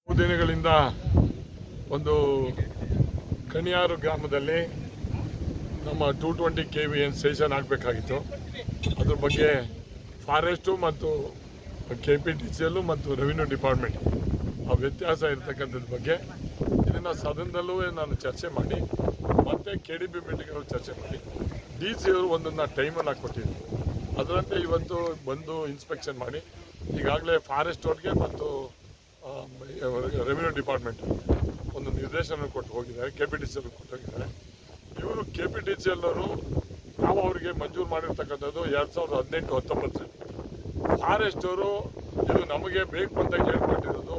ದಿನಗಳಿಂದ ಒಂದು ಕಣಿಯಾರು ಗ್ರಾಮದಲ್ಲಿ ನಮ್ಮ 220 kV ಏನು ಸ್ಟೇಷನ್ ಆಗಬೇಕಾಗಿತ್ತು. ಅದ್ರ ಬಗ್ಗೆ ಫಾರೆಸ್ಟು ಮತ್ತು KPTCL ಮತ್ತು ರೆವಿನ್ಯೂ ಡಿಪಾರ್ಟ್ಮೆಂಟ್ ಆ ವ್ಯತ್ಯಾಸ ಇರತಕ್ಕಂಥದ್ರ ಬಗ್ಗೆ ಇದನ್ನು ಸದನದಲ್ಲೂ ನಾನು ಚರ್ಚೆ ಮಾಡಿ ಮತ್ತು KDB ಮೀಟಿಂಗಲ್ಲೂ ಚರ್ಚೆ ಮಾಡಿ DC ಅವರು ಒಂದನ್ನು ಟೈಮನ್ನು ಕೊಟ್ಟಿದ್ರು. ಅದರಂತೆ ಇವತ್ತು ಬಂದು ಇನ್ಸ್ಪೆಕ್ಷನ್ ಮಾಡಿ ಈಗಾಗಲೇ ಫಾರೆಸ್ಟ್ ಅವ್ರಿಗೆ ಮತ್ತು ರೆವಿನ್ಯೂ ಡಿಪಾರ್ಟ್ಮೆಂಟ್ ಒಂದು ನಿರ್ದೇಶನ ಕೊಟ್ಟು ಹೋಗಿದ್ದಾರೆ, KPTCL ಕೊಟ್ಟು ಹೋಗಿದ್ದಾರೆ. ಇವರು KPTCL ಅವರು ನಾವು ಅವರಿಗೆ ಮಂಜೂರು ಮಾಡಿರ್ತಕ್ಕಂಥದ್ದು 2018-19. ಫಾರೆಸ್ಟ್ ಅವರು ಇದು ನಮಗೆ ಬೇಕು ಅಂತ ಹೇಳ್ಕೊಟ್ಟಿರೋದು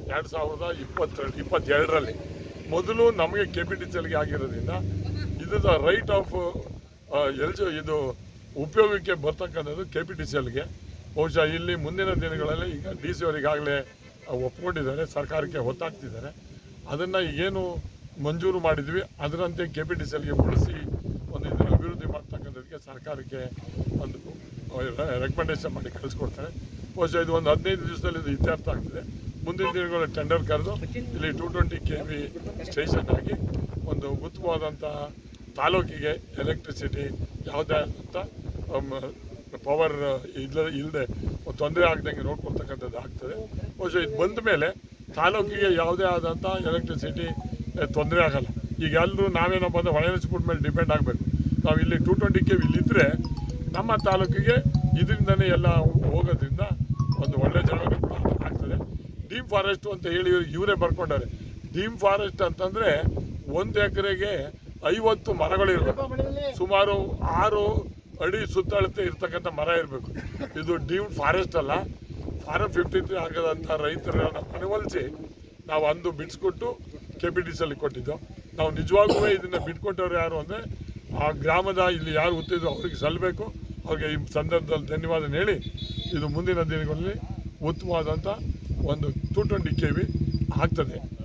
2022ರಲ್ಲಿ. ಮೊದಲು ನಮಗೆ KPTCLಗೆ ಆಗಿರೋದ್ರಿಂದ ಇದು ರೈಟ್ ಆಫ್ ಇದು ಉಪಯೋಗಕ್ಕೆ ಬರ್ತಕ್ಕಂಥದ್ದು KPTCLಗೆ. ಬಹುಶಃ ಇಲ್ಲಿ ಮುಂದಿನ ದಿನಗಳಲ್ಲಿ ಈಗ DC ಅವರಿಗಾಗಲೇ ಒಪ್ಕೊಂಡಿದ್ದಾರೆ, ಸರ್ಕಾರಕ್ಕೆ ಹೊತ್ತಾಗ್ತಿದ್ದಾರೆ. ಅದನ್ನು ಏನು ಮಂಜೂರು ಮಾಡಿದ್ವಿ ಅದರಂತೆ KPTCLಗೆ ಬಳಸಿ ಒಂದು ಇದನ್ನು ಅಭಿವೃದ್ಧಿ ಮಾಡ್ತಕ್ಕಂಥದ್ದಕ್ಕೆ ಸರ್ಕಾರಕ್ಕೆ ಒಂದು ರೆಕಮೆಂಡೇಶನ್ ಮಾಡಿ ಕಳಿಸ್ಕೊಡ್ತಾರೆ. ಬಹುಶಃ ಇದು ಒಂದು 15 ದಿವಸದಲ್ಲಿ ಇದು ಇತ್ಯರ್ಥ ಆಗ್ತದೆ. ಮುಂದಿನ ದಿನಗಳ ಟೆಂಡರ್ ಕರೆದು ಇಲ್ಲಿ 220 kV ಸ್ಟೇಷನ್ ಆಗಿ ಒಂದು ಉತ್ತಮವಾದಂಥ ತಾಲೂಕಿಗೆ ಎಲೆಕ್ಟ್ರಿಸಿಟಿ ಯಾವುದೇ ಅಂತ ಪವರ್ ಇಲ್ಲದೆ ತೊಂದರೆ ಆಗದಂಗೆ ನೋಡ್ಕೊಳ್ತಕ್ಕಂಥದ್ದು ಆಗ್ತದೆ. ಬಹುಶಃ ಇದು ಬಂದ ಮೇಲೆ ತಾಲೂಕಿಗೆ ಯಾವುದೇ ಆದಂಥ ಎಲೆಕ್ಟ್ರಿಸಿಟಿ ತೊಂದರೆ ಆಗಲ್ಲ. ಈಗ ಎಲ್ಲರೂ ನಾವೇನಪ್ಪ ಅಂದರೆ ಹೊಳೆನಸ್ಪುಟ್ ಮೇಲೆ ಡಿಪೆಂಡ್ ಆಗಬೇಕು. ನಾವು ಇಲ್ಲಿ 220 kV ಇಲ್ಲಿದ್ದರೆ ನಮ್ಮ ತಾಲೂಕಿಗೆ ಇದರಿಂದನೇ ಎಲ್ಲ ಹೋಗೋದ್ರಿಂದ ಒಂದು ಒಳ್ಳೆ ಜಾಗನೂ ಕೂಡ ಆಗ್ತದೆ. ಡೀಮ್ ಫಾರೆಸ್ಟು ಅಂತ ಹೇಳಿ ಇವರೇ ಬರ್ಕೊಂಡಾರೆ. ಡೀಮ್ ಫಾರೆಸ್ಟ್ ಅಂತಂದರೆ 1 ಎಕರೆಗೆ 50 ಮರಗಳಿರಬೇಕು, ಸುಮಾರು 6 ಅಡಿ ಸುತ್ತಳತೆ ಇರ್ತಕ್ಕಂಥ ಮರ ಇರಬೇಕು. ಇದು ಡೀಮ್ಡ್ ಫಾರೆಸ್ಟ್ ಅಲ್ಲ. ಫಾರಮ್ 53 ಆಗದಂಥ ರೈತರನ್ನ ಮನವೊಲಿಸಿ ನಾವು ಅಂದು ಬಿಡಿಸ್ಕೊಟ್ಟು KPTCL ಕೊಟ್ಟಿದ್ದು. ನಾವು ನಿಜವಾಗೂ ಇದನ್ನು ಬಿಟ್ಕೊಟ್ಟವ್ರು ಯಾರು ಅಂದರೆ ಆ ಗ್ರಾಮದ ಇಲ್ಲಿ ಯಾರು ಗೊತ್ತಿದ್ರು ಅವ್ರಿಗೆ ಸಲ್ಲಬೇಕು. ಅವ್ರಿಗೆ ಈ ಸಂದರ್ಭದಲ್ಲಿ ಧನ್ಯವಾದ ಹೇಳಿ ಇದು ಮುಂದಿನ ದಿನಗಳಲ್ಲಿ ಉತ್ತಮವಾದಂಥ ಒಂದು 220 kV ಆಗ್ತದೆ.